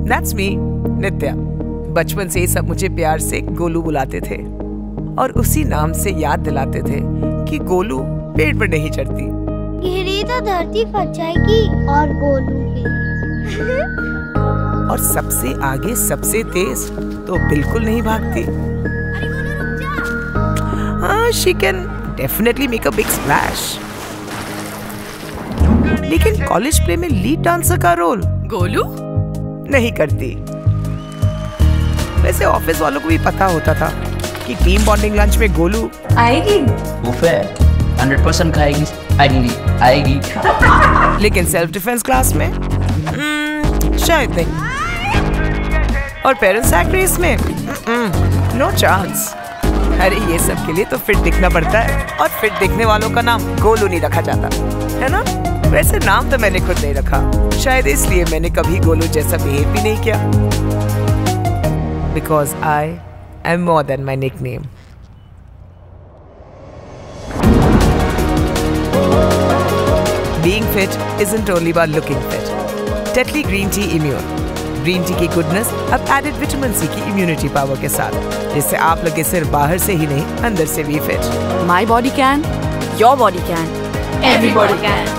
That's me, नित्या। बचपन से ही सब मुझे प्यार से गोलू बुलाते थे और उसी नाम से याद दिलाते थे कि गोलू पेड़ पर नहीं चढ़ती। गिरी तो धरती फट जाएगी और गोलू भी। और सबसे आगे सबसे तेज तो बिल्कुल नहीं भागती। हाँ, she can definitely make a big splash। लेकिन कॉलेज प्ले में लीड डांसर का रोल गोलू नहीं करती। वैसे ऑफिस वालों को भी पता होता था कि टीम बॉन्डिंग लंच में गोलू आएगी। बुफे 100% खाएगी, आएगी। लेकिन सेल्फ डिफेंस क्लास में शायद नहीं। और पेरेंट्स एट रेस में नो चांस। अरे ये सब के लिए तो फिट दिखना पड़ता है, और फिट दिखने वालों का नाम गोलू नहीं रखा जाता, है ना? वैसे नाम तो मैंने खुद नहीं रखा, शायद इसलिए मैंने कभी गोलू जैसा बिहेव भी नहीं किया। Because I am more than my nickname. Being fit isn't only about looking fit. Tetley Green Tea Immune. Green tea की गुडनेस अब एडेड विटामिन सी की इम्यूनिटी पावर के साथ, जिससे आप लगे सिर्फ बाहर से ही नहीं, अंदर से भी fit. My body can, your body can, everybody can.